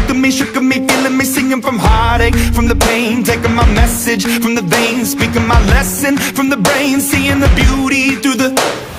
shook me, feeling me, singing from heartache, from the pain, taking my message from the veins, speaking my lesson from the brain, seeing the beauty through the